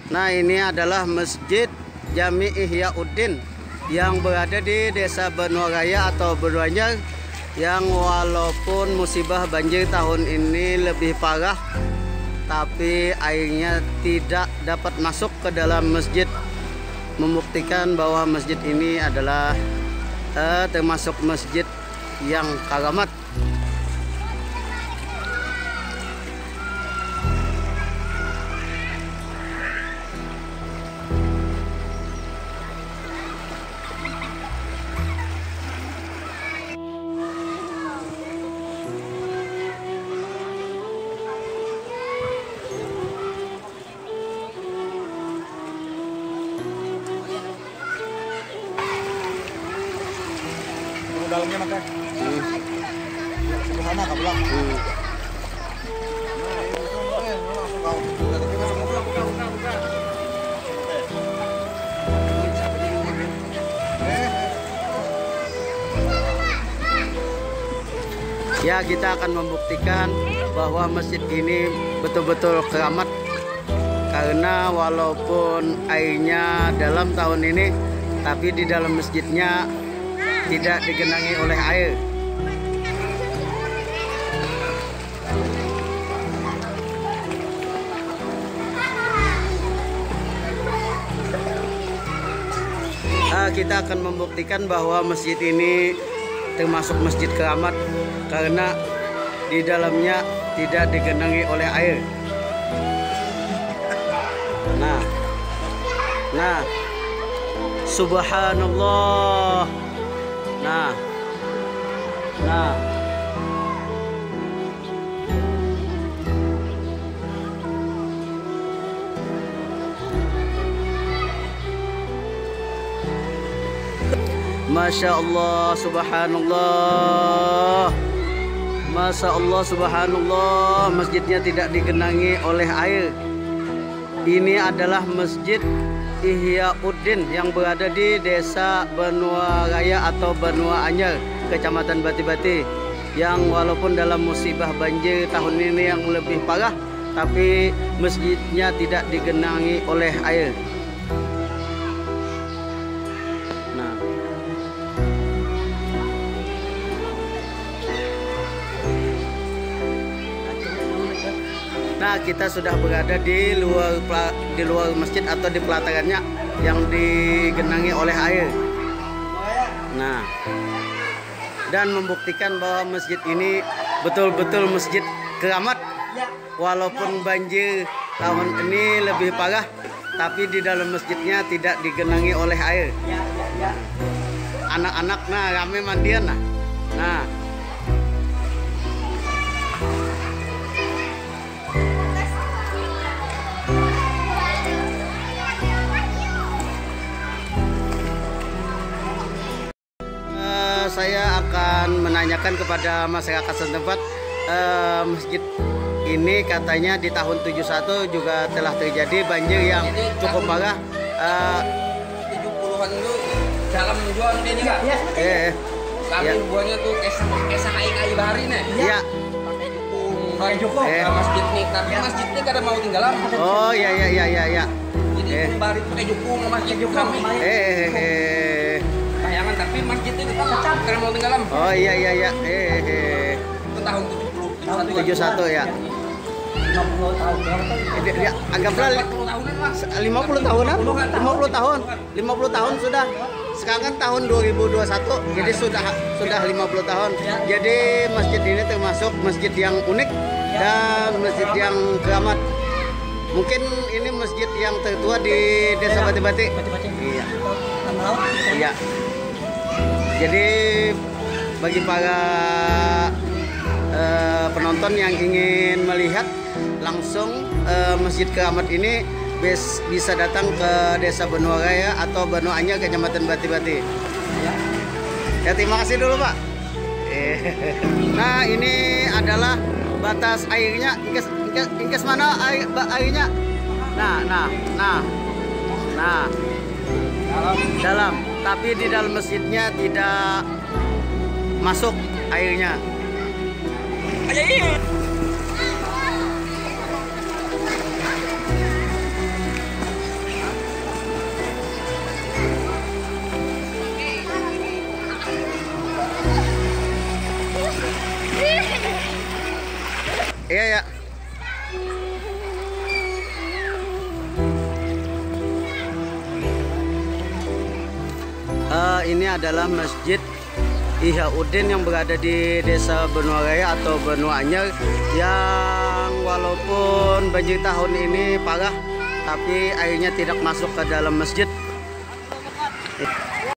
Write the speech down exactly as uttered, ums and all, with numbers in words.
Nah, ini adalah Masjid Jami Ihyauddin yang berada di Desa Benua Raya atau Benua Anyar, yang walaupun musibah banjir tahun ini lebih parah, tapi airnya tidak dapat masuk ke dalam masjid, membuktikan bahwa masjid ini adalah eh, termasuk masjid yang karamat. Dalamnya maka hmm. Sederhana kah bilang hmm. Ya, kita akan membuktikan bahwa masjid ini betul-betul keramat, karena walaupun airnya dalam tahun ini, tapi di dalam masjidnya tidak digenangi oleh air. Nah, kita akan membuktikan bahwa masjid ini termasuk masjid keramat karena di dalamnya tidak digenangi oleh air. Nah, nah, subhanallah. Nah, nah, Masya Allah, subhanallah, Masya Allah, subhanallah, masjidnya tidak digenangi oleh air. Ini adalah Masjid Ihyauddin yang berada di Desa Benua Raya atau Benua Anyar, Kecamatan Bati-Bati, yang walaupun dalam musibah banjir tahun ini yang lebih parah, tapi masjidnya tidak digenangi oleh air. Nah, Nah, kita sudah berada di luar di luar masjid atau di pelatarannya yang digenangi oleh air. Nah, dan membuktikan bahwa masjid ini betul-betul masjid keramat. Walaupun banjir tahun ini lebih parah, tapi di dalam masjidnya tidak digenangi oleh air. Anak-anak nah rame mandian nah. Nah, saya akan menanyakan kepada masyarakat setempat, eh, masjid ini katanya di tahun tujuh puluh satu juga telah terjadi banjir yang cukup parah. Eh, tujuh puluhan itu dalam jualan ini kan? Eh, kami ya. buahnya tuh kesang kesang kai bahari nih. Iya. Pakai jukung, pakai jukung. Eh. Nah, masjid nih, tapi masjid nih kada mau tinggalan. Oh iya iya iya iya. Ya. Jadi Eh. bahari pakai jukung, masjid jukung. Eh, eh, eh. Bayangan, tapi masjidnya tetap karena mau tinggalan. Oh iya iya iya. Eh, eh. Itu tahun tujuh puluh, tujuh puluh satu ya. lima puluh tahun berapa? Dia, dia anggaplah lima puluh tahunan lah. lima puluh tahunan, lima puluh tahun, lima puluh tahun sudah. Sekarang kan tahun dua ribu dua puluh satu, jadi sudah sudah lima puluh tahun. Jadi masjid ini termasuk masjid yang unik dan masjid yang keramat. Mungkin ini masjid yang tertua di Desa Bati-Bati. Iya. Iya. Jadi bagi para uh, penonton yang ingin melihat langsung uh, Masjid Keramat ini bis, bisa datang ke Desa Benua Raya atau Benua Anyar, Kecamatan Bati-Bati. Ya, terima kasih dulu Pak. Nah, ini adalah batas airnya. Ingkes, ingkes, ingkes mana air, airnya? Nah, nah, nah, nah. Dalam. Dalam. Tapi di dalam masjidnya tidak masuk airnya. Iya ya. Uh, ini adalah Masjid Ihauddin yang berada di Desa Benua Raya atau Benua Anyar, yang walaupun banjir tahun ini parah, tapi airnya tidak masuk ke dalam masjid.